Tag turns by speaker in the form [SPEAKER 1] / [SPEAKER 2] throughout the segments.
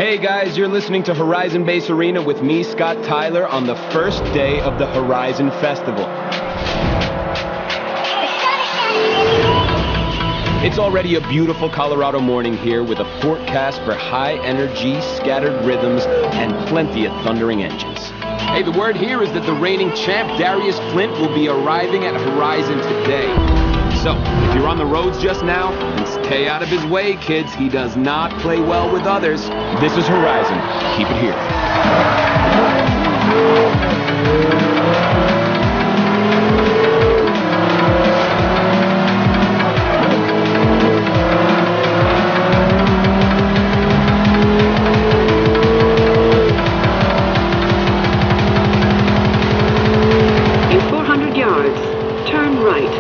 [SPEAKER 1] Hey guys, you're listening to Horizon Base Arena with me, Scott Tyler, on the first day of the Horizon Festival. It's already a beautiful Colorado morning here with a forecast for high energy, scattered rhythms, and plenty of thundering engines. Hey, the word here is that the reigning champ, Darius Flint, will be arriving at Horizon today. So, if you're on the roads just now, then stay out of his way, kids. He does not play well with others. This is Horizon. Keep it here.
[SPEAKER 2] In 400 yards, turn right.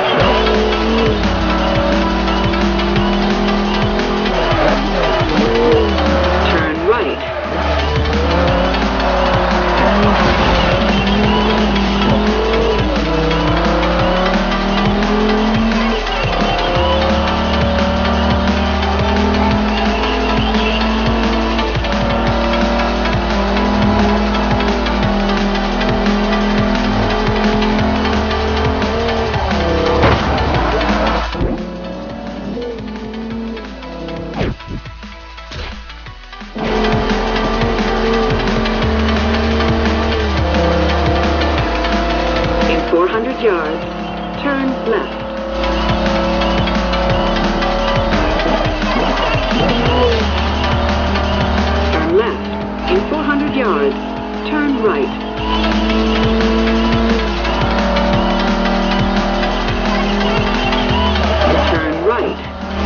[SPEAKER 2] In 400 yards, turn left. Turn left. In 400 yards, turn right. Turn right.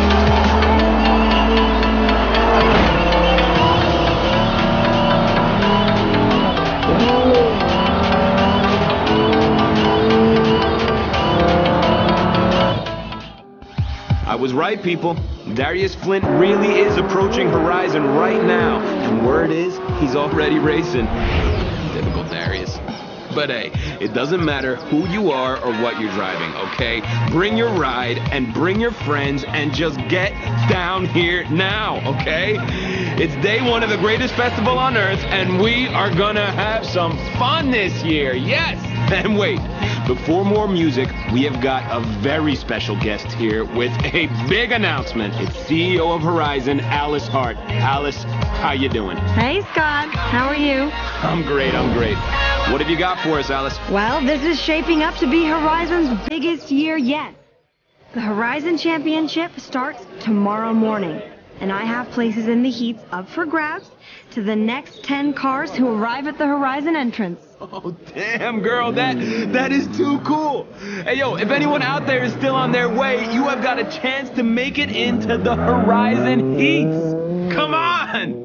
[SPEAKER 1] I was right, people. Darius Flint really is approaching Horizon right now, and word is he's already racing. Typical Darius. But hey, it doesn't matter who you are or what you're driving, okay? Bring your ride and bring your friends and just get down here now, okay? It's day one of the greatest festival on earth, and we are gonna have some fun this year, yes! And wait, before more music, we have got a very special guest here with a big announcement. It's CEO of Horizon, Alice Hart. Alice, how you doing?
[SPEAKER 3] Hey, Scott. How are you?
[SPEAKER 1] I'm great. What have you got for us, Alice?
[SPEAKER 3] Well, this is shaping up to be Horizon's biggest year yet. The Horizon Championship starts tomorrow morning, and I have places in the heats up for grabs to the next 10 cars who arrive at the Horizon entrance.
[SPEAKER 1] Oh, damn, girl, that is too cool. Hey, yo, if anyone out there is still on their way, you have got a chance to make it into the Horizon heats. Come on!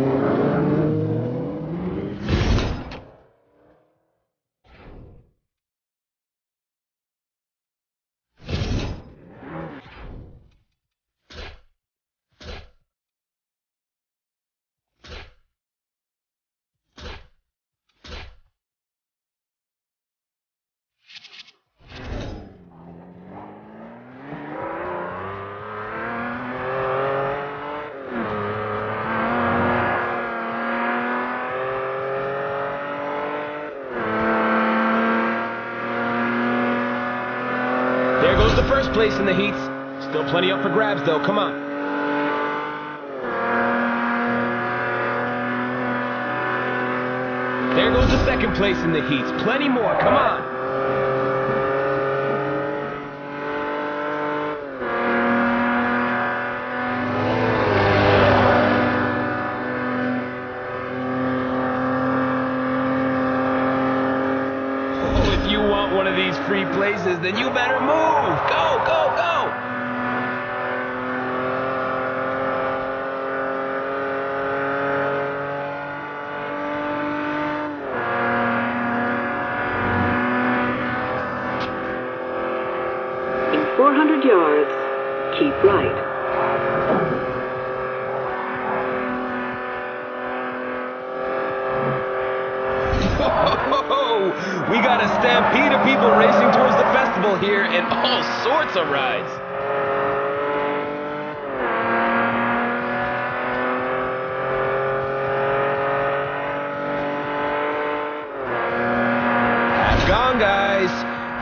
[SPEAKER 1] There goes the first place in the heats. Still plenty up for grabs, though. Come on. There goes the second place in the heats. Plenty more. Come on. If you want one of these free places, then you better move. Go, go, go.
[SPEAKER 2] In 400 yards, keep right.
[SPEAKER 1] We got a stampede of people racing towards the festival here and all sorts of rides.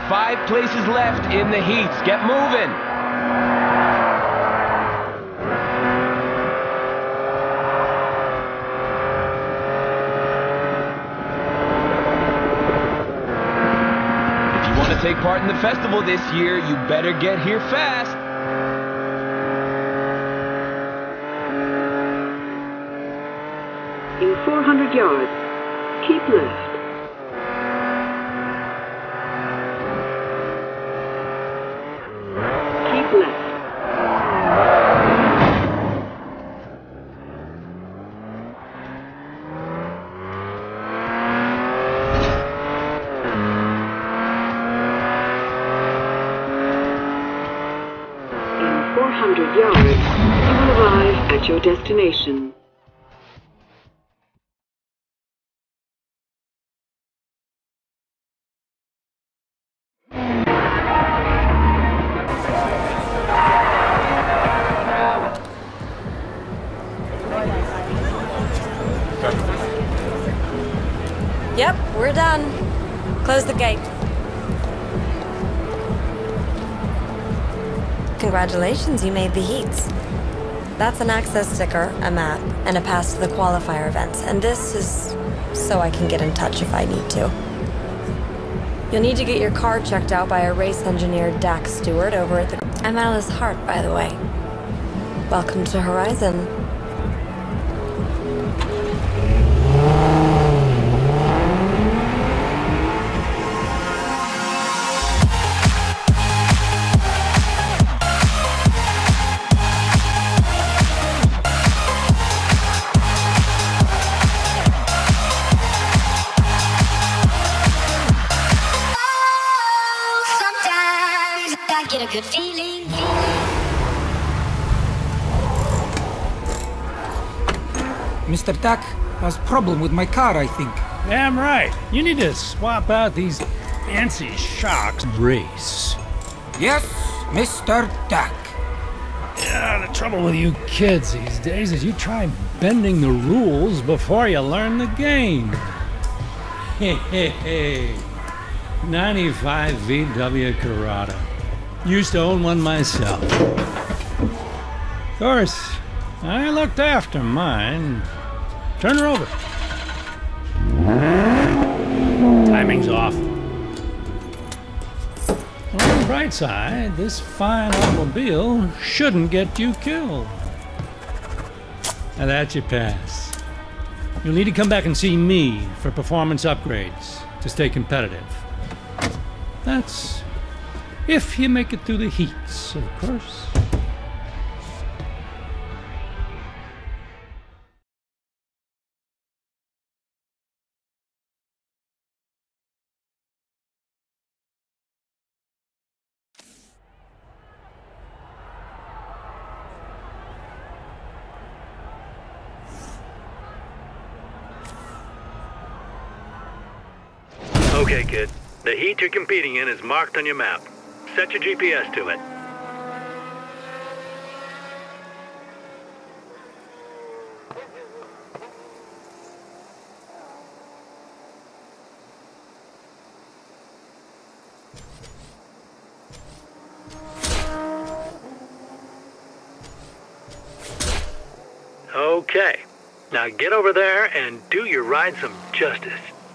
[SPEAKER 1] 5 places left in the heats. Get moving. If you want to take part in the festival this year, you better get here fast.
[SPEAKER 2] In 400 yards, keep left. Keep left. In 400 yards, you will arrive at your destination.
[SPEAKER 3] Yep, we're done. Close the gate. Congratulations, you made the heats. That's an access sticker, a map, and a pass to the qualifier events. And this is so I can get in touch if I need to. You'll need to get your car checked out by a race engineer, Dax Stewart, over at the... I'm Alice Hart, by the way. Welcome to Horizon.
[SPEAKER 4] Get a good feeling.
[SPEAKER 5] Mr. Dack has problem with my car, I think.
[SPEAKER 6] Damn right. You need to swap out these fancy shocks. Race.
[SPEAKER 5] Yes, Mr. Dack.
[SPEAKER 6] Yeah, the trouble with you kids these days is you try bending the rules before you learn the game. Hey, hey, hey. 95 VW Corrado. Used to own one myself. Of course, I looked after mine. Turn her over. Timing's off. On the bright side, this fine automobile shouldn't get you killed. Now that you pass. You'll need to come back and see me for performance upgrades to stay competitive. That's if you make it through the heats, of course.
[SPEAKER 7] Okay, kid. The heat you're competing in is marked on your map. Set your GPS to it. Okay. Now get over there and do your ride some justice.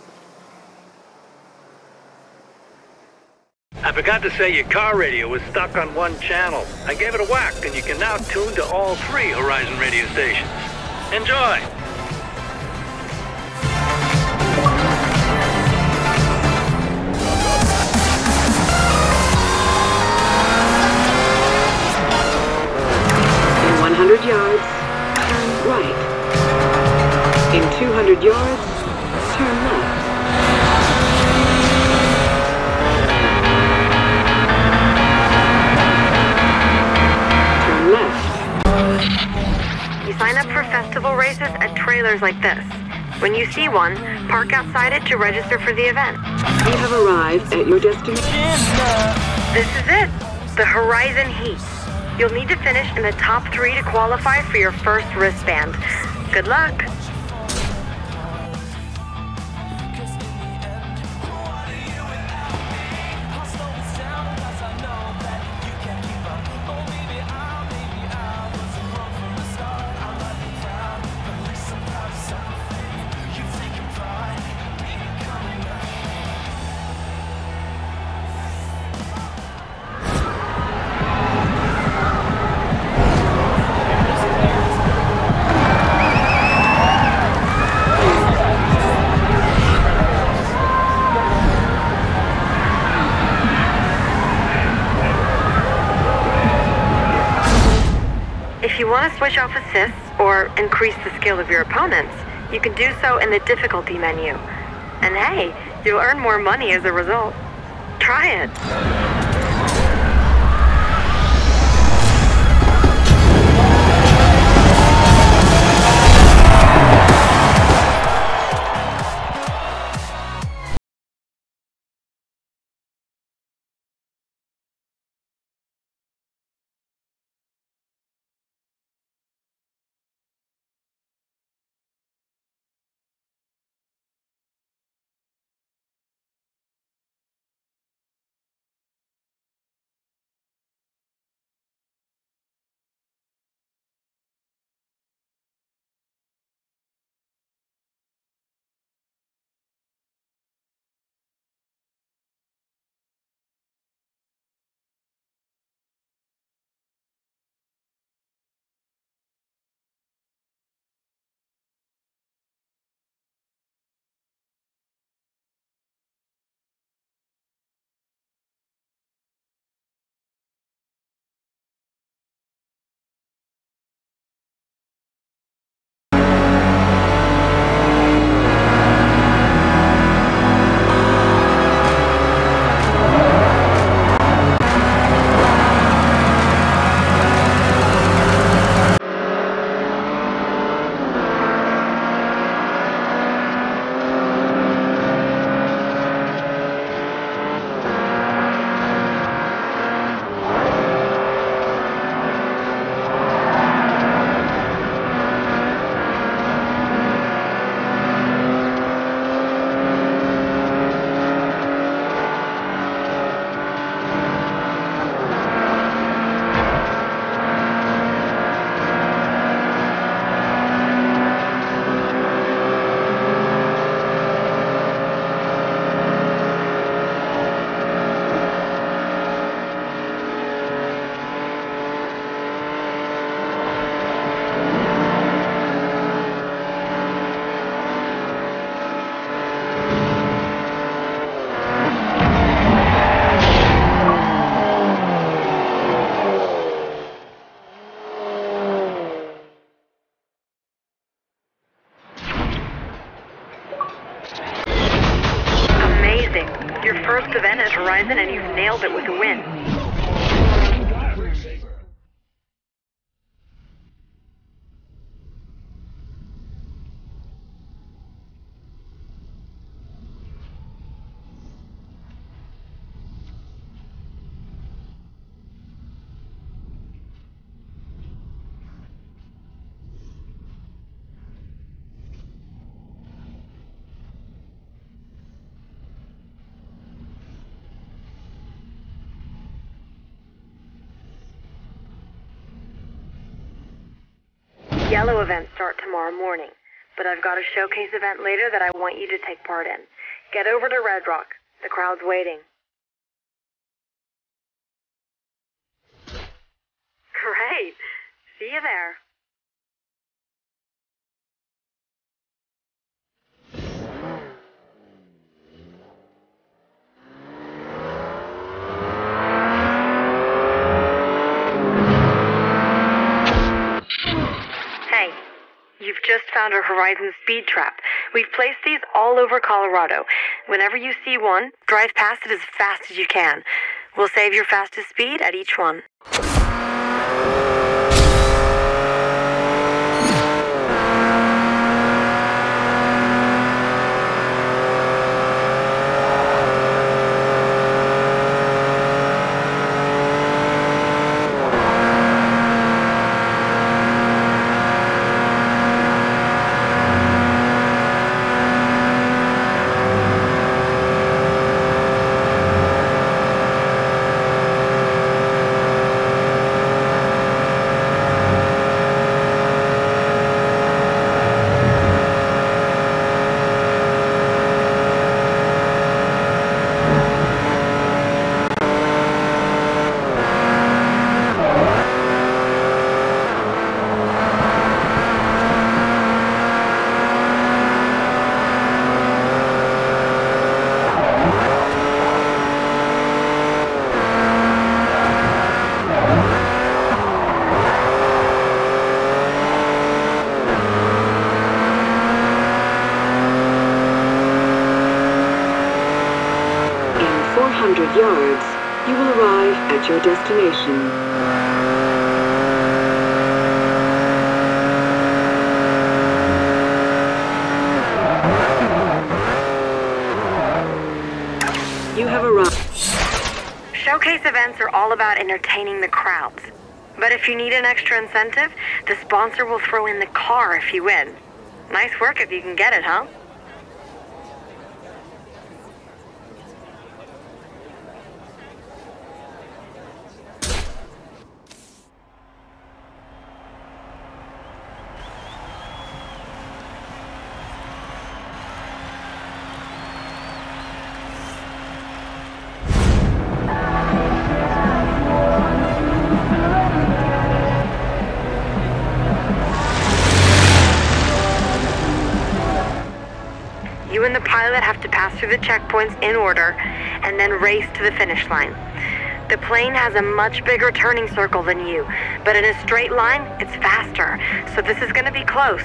[SPEAKER 7] I forgot to say your car radio was stuck on one channel. I gave it a whack, and you can now tune to all 3 Horizon radio stations. Enjoy!
[SPEAKER 2] In 100 yards, turn right. In 200 yards, turn left.
[SPEAKER 3] You sign up for festival races at trailers like this. When you see one, park outside it to register for the event.
[SPEAKER 2] You have arrived at your destination.
[SPEAKER 3] This is it, the Horizon Heats. You'll need to finish in the top 3 to qualify for your first wristband. Good luck. want to switch off assists or increase the skill of your opponents, you can do so in the difficulty menu. And hey, you'll earn more money as a result. Try it. Your first event at Horizon and you've nailed it with a win. Yellow events start tomorrow morning, but I've got a showcase event later that I want you to take part in. Get over to Red Rock. The crowd's waiting. Great. See you there. You've just found a Horizon speed trap. We've placed these all over Colorado. Whenever you see one, drive past it as fast as you can. We'll save your fastest speed at each one.
[SPEAKER 2] 200 yards, you will arrive at your destination. You have arrived.
[SPEAKER 3] Showcase events are all about entertaining the crowds. But if you need an extra incentive, the sponsor will throw in the car if you win. Nice work if you can get it, huh? You and the pilot have to pass through the checkpoints in order and then race to the finish line. The plane has a much bigger turning circle than you, but in a straight line, it's faster, so this is going to be close.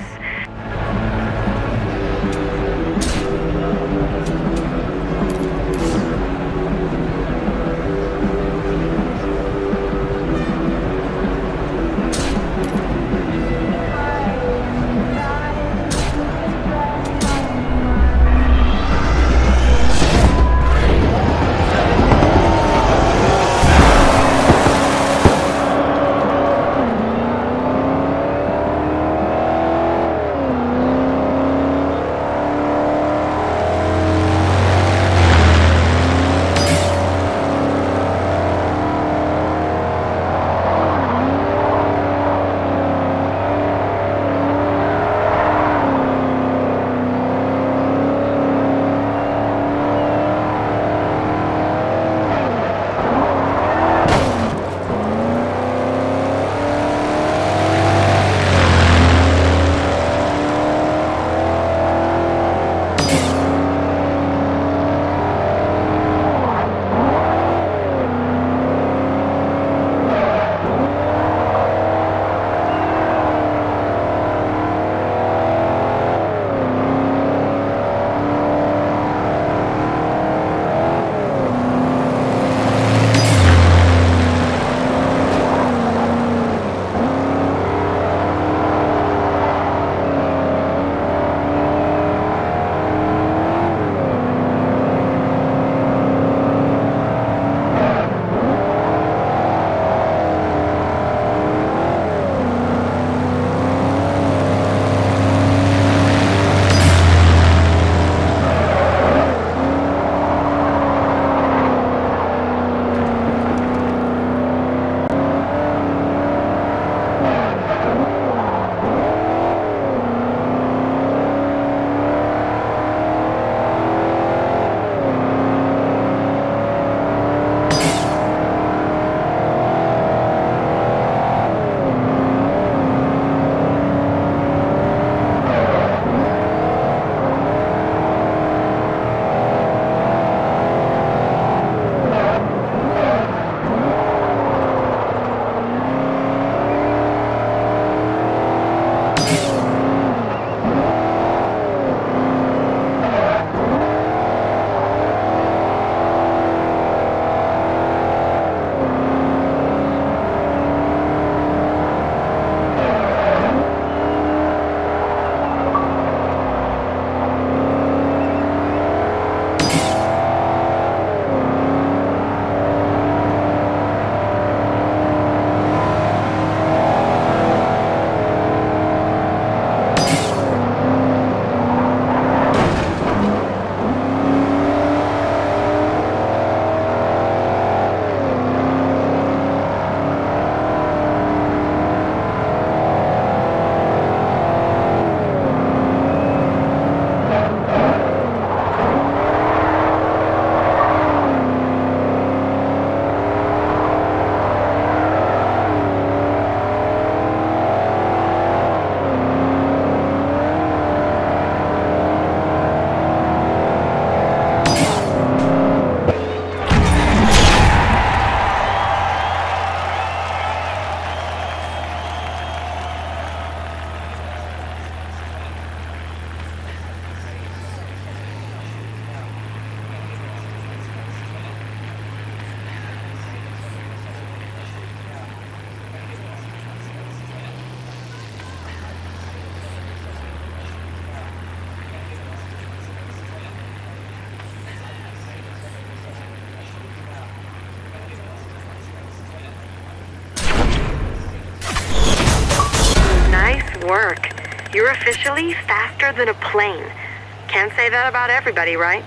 [SPEAKER 3] You're officially faster than a plane. Can't say that about everybody, right?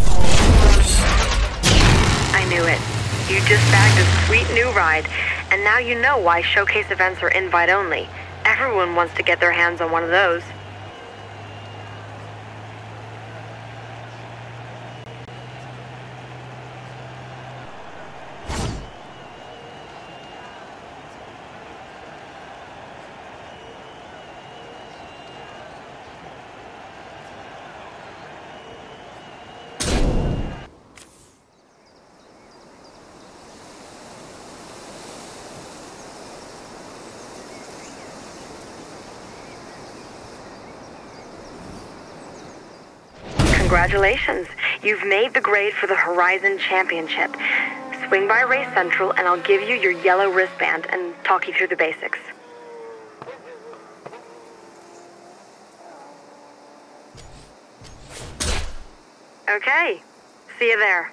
[SPEAKER 3] I knew it. You just bagged a sweet new ride, and now you know why showcase events are invite only. Everyone wants to get their hands on one of those. Congratulations, you've made the grade for the Horizon Championship. Swing by Race Central and I'll give you your yellow wristband and talk you through the basics. Okay, see you there.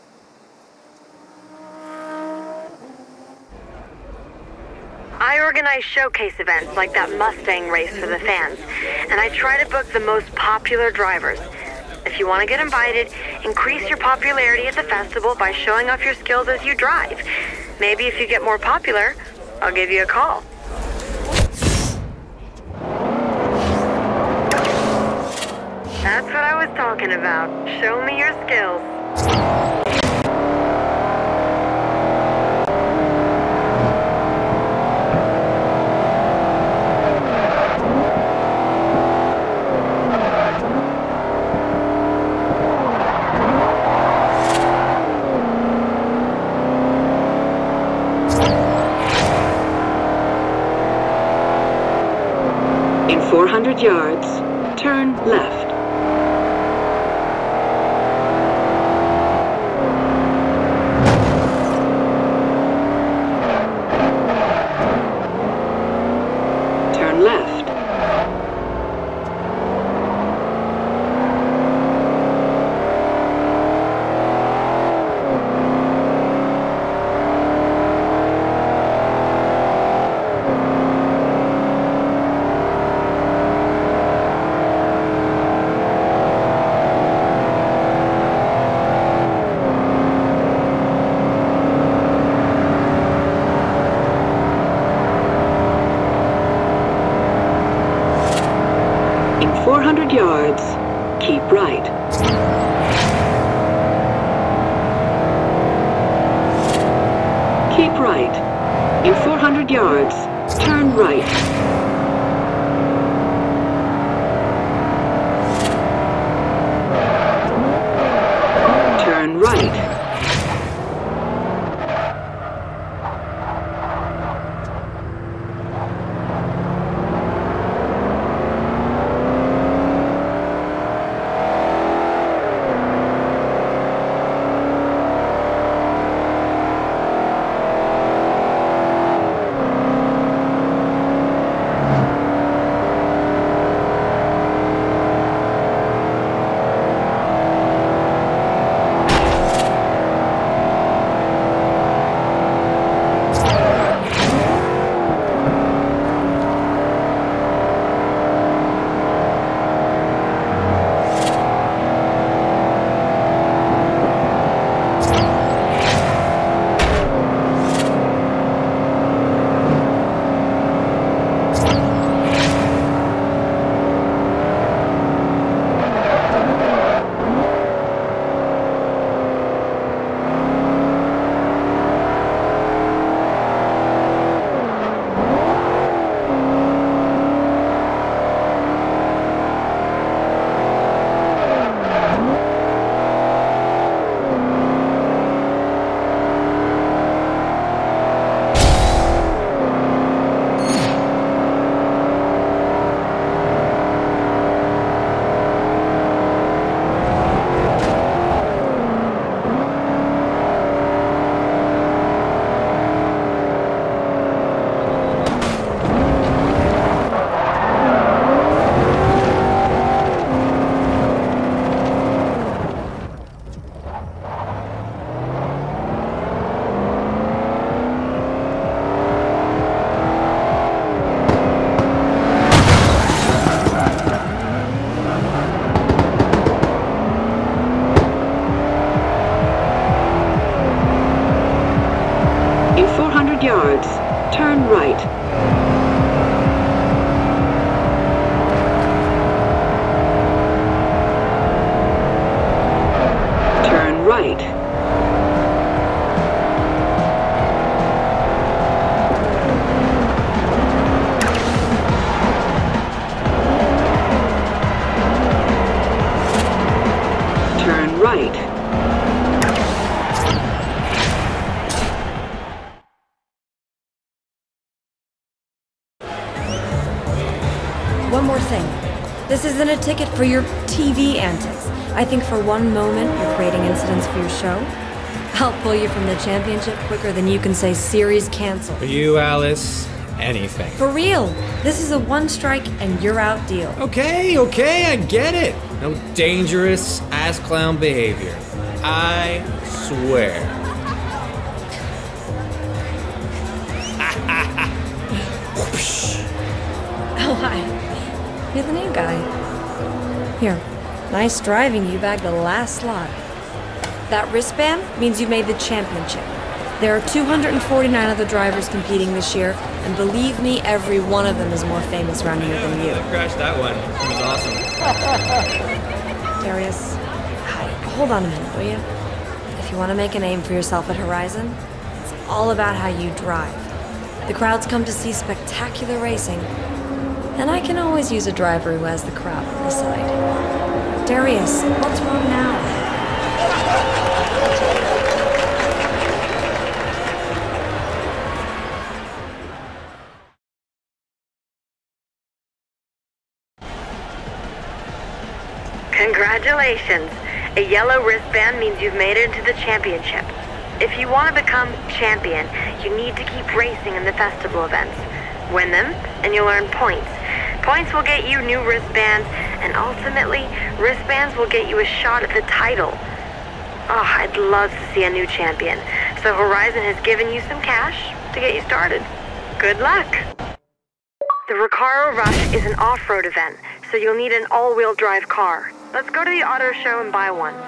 [SPEAKER 3] I organize showcase events like that Mustang race for the fans, and I try to book the most popular drivers. If you want to get invited, increase your popularity at the festival by showing off your skills as you drive. Maybe if you get more popular, I'll give you a call. That's what I was talking about. Show me your skills.
[SPEAKER 2] In 400 yards, turn left. Turn left. In 400 yards, keep right. Keep right. In 400 yards, turn right. Turn right. right. Turn right.
[SPEAKER 3] One more thing. This isn't a ticket for your TV antics. I think for one moment you're creating incidents for your show. I'll pull you from the championship quicker than you can say series cancel.
[SPEAKER 8] For you, Alice, anything.
[SPEAKER 3] For real. This is a one strike and you're out deal.
[SPEAKER 8] Okay, I get it. No dangerous ass clown behavior. I swear.
[SPEAKER 3] Oh, hi. You're the new guy. Here. Nice driving. You bagged the last slot. That wristband means you made the championship. There are 249 other drivers competing this year, and believe me, every one of them is more famous around here than you.
[SPEAKER 8] I crashed that one. It was awesome.
[SPEAKER 3] Darius, hi. Hold on a minute, will you? If you want to make a name for yourself at Horizon, it's all about how you drive. The crowds come to see spectacular racing, and I can always use a driver who has the crowd on his side. Darius, what's wrong now?
[SPEAKER 9] Congratulations! A yellow wristband means you've made it into the championship. If you want to become champion, you need to keep racing in the festival events. Win them, and you'll earn points. Points will get you new wristbands, and ultimately, wristbands will get you a shot at the title. Oh, I'd love to see a new champion. So Horizon has given you some cash to get you started. Good luck! The Recaro Rush is an off-road event, so you'll need an all-wheel drive car. Let's go to the auto show and buy one.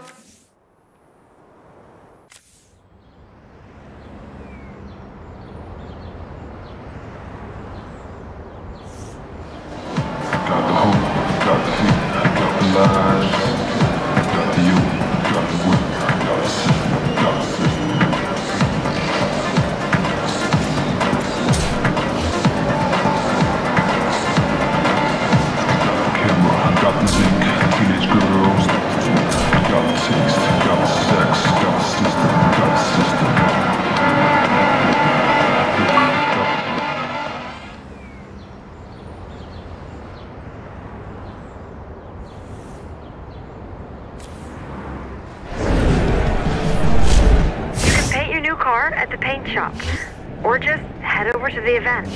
[SPEAKER 10] Got the hoop, got the feet, got the lies, got the you, got the whip, got the system, got the system. Got the camera, got the zinc, teenage girls, got the funk, got the taste, got the sex, got the system, got the system.
[SPEAKER 9] Car at the paint shop, or just head over to the event.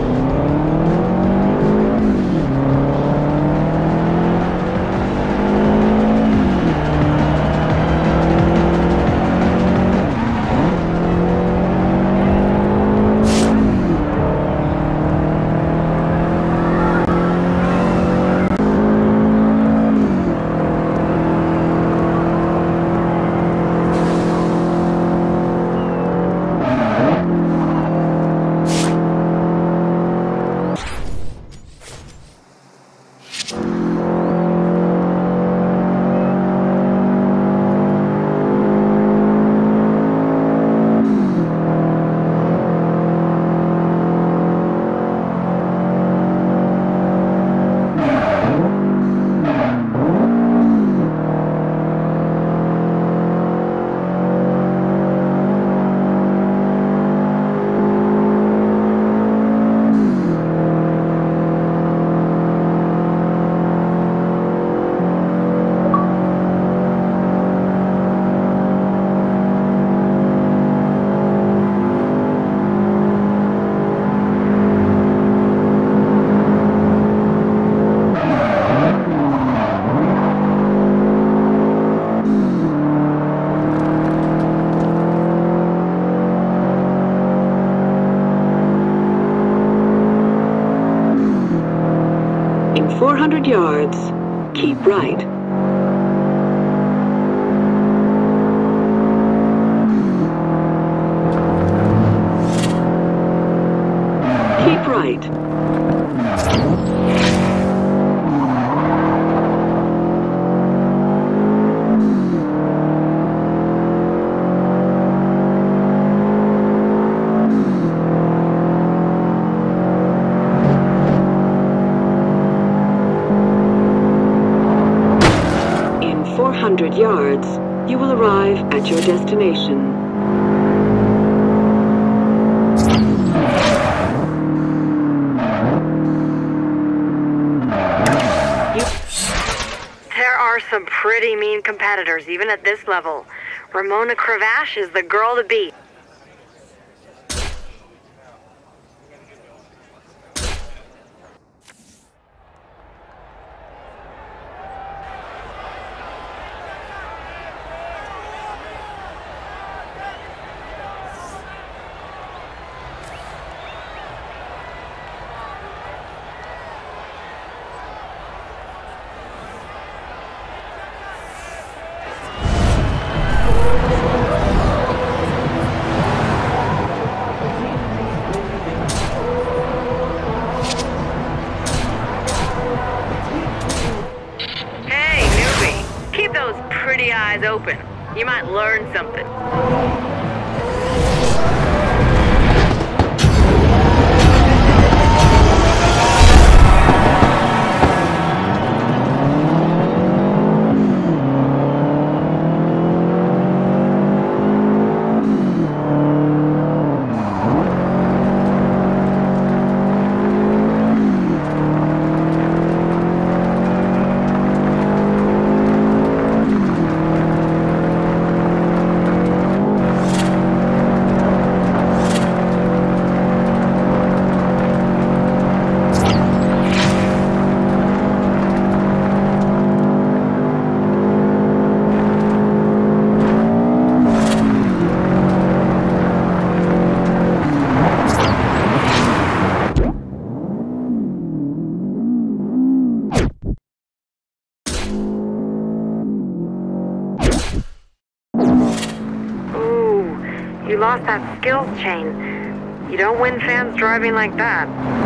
[SPEAKER 2] In 400 yards, keep right. Keep right. 400 yards, you will arrive at your destination.
[SPEAKER 9] There are some pretty mean competitors, even at this level. Ramona Cravash is the girl to beat. Pretty eyes open. You might learn something. You lost that skills chain. You don't win fans driving like that.